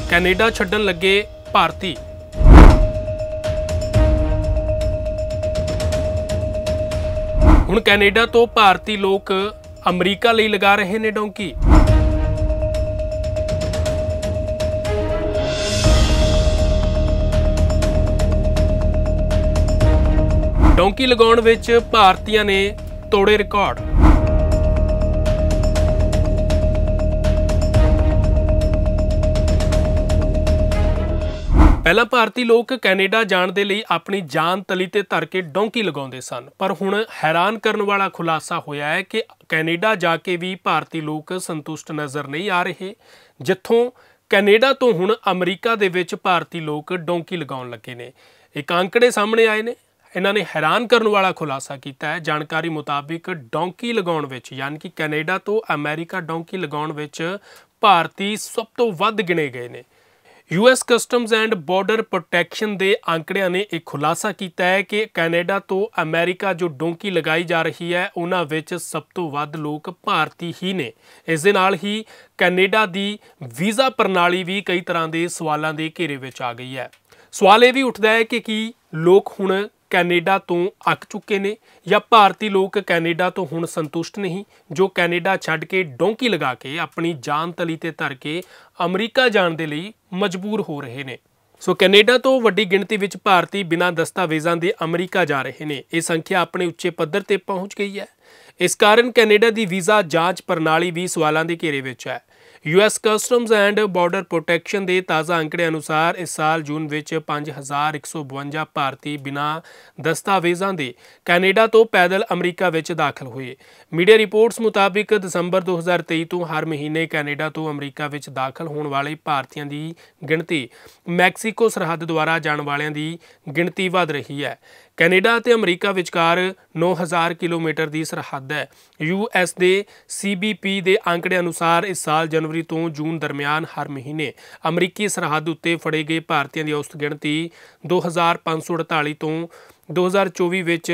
Canada ਛੱਡਣ ਲੱਗੇ ਭਾਰਤੀ। ਹੁਣ ਕੈਨੇਡਾ ਤੋਂ ਭਾਰਤੀ ਲੋਕ ਅਮਰੀਕਾ ਲਈ ਲਗਾ ਰਹੇ ਨੇ ਡੌਂਕੀ। ਡੌਂਕੀ ਲਗਾਉਣ ਵਿੱਚ ਭਾਰਤੀਆਂ ਨੇ ਤੋੜੇ ਰਿਕਾਰਡ। ਪਹਿਲਾਂ ਭਾਰਤੀ ਲੋਕ ਕੈਨੇਡਾ ਜਾਣ ਦੇ ਲਈ ਆਪਣੀ ਜਾਨ ਤਲੀ ਤੇ ਧਰ ਕੇ ਡੌਂਕੀ ਲਗਾਉਂਦੇ ਸਨ, ਪਰ ਹੁਣ ਹੈਰਾਨ ਕਰਨ ਵਾਲਾ ਖੁਲਾਸਾ ਹੋਇਆ ਹੈ ਕਿ ਕੈਨੇਡਾ ਜਾ ਕੇ ਵੀ ਭਾਰਤੀ ਲੋਕ ਸੰਤੁਸ਼ਟ ਨਜ਼ਰ ਨਹੀਂ ਆ ਰਹੇ, ਜਿੱਥੋਂ ਕੈਨੇਡਾ ਤੋਂ ਹੁਣ ਅਮਰੀਕਾ ਦੇ ਵਿੱਚ ਭਾਰਤੀ ਲੋਕ ਡੌਂਕੀ ਲਗਾਉਣ ਲੱਗੇ ਨੇ। ਇੱਕ ਅੰਕੜੇ ਸਾਹਮਣੇ ਆਏ ਨੇ, ਇਹਨਾਂ ਨੇ ਹੈਰਾਨ ਕਰਨ ਵਾਲਾ ਖੁਲਾਸਾ ਕੀਤਾ ਹੈ। ਜਾਣਕਾਰੀ ਮੁਤਾਬਿਕ ਡੌਂਕੀ ਲਗਾਉਣ ਵਿੱਚ, ਯਾਨੀ ਕਿ ਕੈਨੇਡਾ ਤੋਂ ਅਮਰੀਕਾ ਡੌਂਕੀ ਲਗਾਉਣ ਵਿੱਚ ਭਾਰਤੀ ਸਭ ਤੋਂ ਵੱਧ ਗਿਣੇ ਗਏ ਨੇ। US customs and border protection ਦੇ ਅੰਕੜਿਆਂ ਨੇ ਇੱਕ ਖੁਲਾਸਾ ਕੀਤਾ ਹੈ ਕਿ ਕੈਨੇਡਾ ਤੋਂ ਅਮਰੀਕਾ ਜੋ ਡੌਂਕੀ ਲਗਾਈ ਜਾ ਰਹੀ ਹੈ, ਉਹਨਾਂ ਵਿੱਚ ਸਭ ਤੋਂ ਵੱਧ ਲੋਕ ਭਾਰਤੀ ਹੀ ਨੇ। ਇਸ ਦੇ ਨਾਲ ਹੀ ਕੈਨੇਡਾ ਦੀ ਵੀਜ਼ਾ ਪ੍ਰਣਾਲੀ ਵੀ ਕਈ ਤਰ੍ਹਾਂ ਦੇ ਸਵਾਲਾਂ ਦੇ ਘੇਰੇ ਵਿੱਚ ਆ ਗਈ ਹੈ। ਸਵਾਲ ਇਹ ਵੀ ਉੱਠਦਾ ਹੈ ਕਿ ਕੀ ਲੋਕ ਹੁਣ ਕੈਨੇਡਾ ਤੋਂ ਅੱਕ ਚੁੱਕੇ ਨੇ, ਜਾਂ ਭਾਰਤੀ ਲੋਕ ਕੈਨੇਡਾ ਤੋਂ ਹੁਣ ਸੰਤੁਸ਼ਟ ਨਹੀਂ, ਜੋ ਕੈਨੇਡਾ ਛੱਡ ਕੇ ਡੌਂਕੀ ਲਗਾ ਕੇ ਆਪਣੀ ਜਾਨ ਤਲੀ ਤੇ ਧਰ ਕੇ ਅਮਰੀਕਾ ਜਾਣ ਦੇ ਲਈ ਮਜਬੂਰ ਹੋ ਰਹੇ ਨੇ। ਸੋ ਕੈਨੇਡਾ ਤੋਂ ਵੱਡੀ ਗਿਣਤੀ ਵਿੱਚ ਭਾਰਤੀ ਬਿਨਾਂ ਦਸਤਾਵੇਜ਼ਾਂ ਦੇ ਅਮਰੀਕਾ ਜਾ ਰਹੇ ਨੇ। ਇਹ ਸੰਖਿਆ ਆਪਣੇ ਉੱਚੇ ਪੱਧਰ ਤੇ ਪਹੁੰਚ ਗਈ ਹੈ। ਇਸ ਕਾਰਨ ਕੈਨੇਡਾ ਦੀ ਵੀਜ਼ਾ ਜਾਂਚ ਪ੍ਰਣਾਲੀ ਵੀ ਸਵਾਲਾਂ ਦੇ ਘੇਰੇ ਵਿੱਚ ਹੈ। US customs and border protection ਦੇ ਤਾਜ਼ਾ ਅੰਕੜੇ ਅਨੁਸਾਰ ਇਸ ਸਾਲ ਜੂਨ ਵਿੱਚ 5152 ਭਾਰਤੀ ਬਿਨਾਂ ਦਸਤਾਵੇਜ਼ਾਂ ਦੇ ਕੈਨੇਡਾ ਤੋਂ ਪੈਦਲ ਅਮਰੀਕਾ ਵਿੱਚ ਦਾਖਲ ਹੋਏ। ਮੀਡੀਆ ਰਿਪੋਰਟਸ ਮੁਤਾਬਿਕ ਦਸੰਬਰ 2023 ਤੋਂ ਹਰ ਮਹੀਨੇ ਕੈਨੇਡਾ ਤੋਂ ਅਮਰੀਕਾ ਵਿੱਚ ਦਾਖਲ ਹੋਣ ਵਾਲੇ ਭਾਰਤੀਆਂ ਦੀ ਗਿਣਤੀ ਮੈਕਸੀਕੋ ਸਰਹੱਦ ਦੁਆਰਾ ਜਾਣ ਵਾਲਿਆਂ ਦੀ ਗਿਣਤੀ ਵਧ ਰਹੀ ਹੈ। ਕੈਨੇਡਾ ਅਤੇ ਅਮਰੀਕਾ ਵਿਚਕਾਰ 9000 ਕਿਲੋਮੀਟਰ ਦੀ ਸਰਹੱਦ ਹੈ। US ਦੇ CBP ਦੇ ਅੰਕੜੇ ਅਨੁਸਾਰ ਇਸ ਸਾਲ ਜਨਵਰੀ ਤੋਂ ਜੂਨ ਦਰਮਿਆਨ ਹਰ ਮਹੀਨੇ ਅਮਰੀਕੀ ਸਰਹੱਦ ਉੱਤੇ ਫੜੇ ਗਏ ਭਾਰਤੀਆਂ ਦੀ ਔਸਤ ਗਿਣਤੀ 2548 ਤੋਂ 2024 ਵਿੱਚ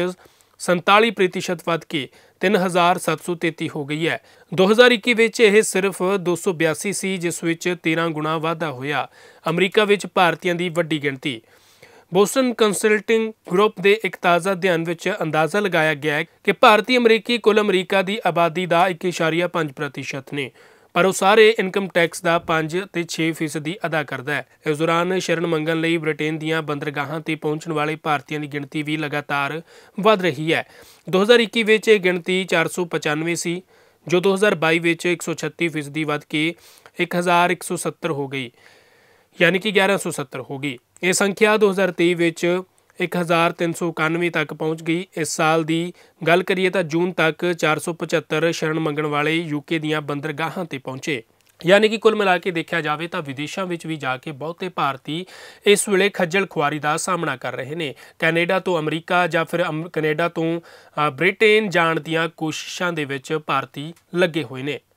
47% ਵੱਧ ਕੇ 3733 ਹੋ ਗਈ ਹੈ। 2021 ਵਿੱਚ ਇਹ ਸਿਰਫ 282 ਸੀ, ਜਿਸ ਵਿੱਚ 13 ਗੁਣਾ ਵਾਧਾ ਹੋਇਆ। ਅਮਰੀਕਾ ਵਿੱਚ ਭਾਰਤੀਆਂ ਦੀ ਵੱਡੀ ਗਿਣਤੀ। ਬੋਸਟਨ ਕੰਸਲਟਿੰਗ ਗਰੁੱਪ ਦੇ ਇੱਕ ਤਾਜ਼ਾ ਅਧਿਐਨ ਵਿੱਚ ਅੰਦਾਜ਼ਾ ਲਗਾਇਆ ਗਿਆ ਹੈ ਕਿ ਭਾਰਤੀ ਅਮਰੀਕੀ ਕੁੱਲ ਅਮਰੀਕਾ ਦੀ ਆਬਾਦੀ ਦਾ 1.5% ਨੇ, ਪਰ ਉਹ ਸਾਰੇ ਇਨਕਮ ਟੈਕਸ ਦਾ 5 ਤੇ 6% ਅਦਾ ਕਰਦਾ ਹੈ। ਇਸ ਦੌਰਾਨ ਸ਼ਰਨ ਮੰਗਣ ਲਈ ਬ੍ਰਿਟੇਨ ਦੀਆਂ ਬੰਦਰਗਾਹਾਂ ਤੇ ਪਹੁੰਚਣ ਵਾਲੇ ਭਾਰਤੀਆਂ ਦੀ ਗਿਣਤੀ ਵੀ ਲਗਾਤਾਰ ਵਧ ਰਹੀ ਹੈ। 2021 ਵਿੱਚ ਇਹ ਗਿਣਤੀ 495 ਸੀ, ਜੋ 2022 ਵਿੱਚ 136% ਵੱਧ ਕੇ 1170 ਹੋ ਗਈ, ਯਾਨੀ ਕਿ 1170 ਹੋ ਗਈ। ਇਹ ਸੰਖਿਆ 2023 ਵਿੱਚ 1391 ਤੱਕ ਪਹੁੰਚ ਗਈ। ਇਸ ਸਾਲ ਦੀ ਗੱਲ ਕਰੀਏ ਤਾਂ ਜੂਨ ਤੱਕ 475 ਸ਼ਰਨ ਮੰਗਣ ਵਾਲੇ UK ਦੀਆਂ ਬੰਦਰਗਾਹਾਂ ਤੇ ਪਹੁੰਚੇ। ਯਾਨੀ ਕਿ ਕੁੱਲ ਮਿਲਾ ਕੇ ਦੇਖਿਆ ਜਾਵੇ ਤਾਂ ਵਿਦੇਸ਼ਾਂ ਵਿੱਚ ਵੀ ਜਾ ਕੇ ਬਹੁਤੇ ਭਾਰਤੀ ਇਸ ਵੇਲੇ ਖੱਜਲ ਖੁਆਰੀ ਦਾ ਸਾਹਮਣਾ ਕਰ ਰਹੇ ਨੇ। ਕੈਨੇਡਾ ਤੋਂ ਅਮਰੀਕਾ ਜਾਂ ਫਿਰ ਕੈਨੇਡਾ ਤੋਂ ਬ੍ਰਿਟੇਨ ਜਾਣ ਦੀਆਂ ਕੋਸ਼ਿਸ਼ਾਂ ਦੇ ਵਿੱਚ ਭਾਰਤੀ ਲੱਗੇ ਹੋਏ ਨੇ।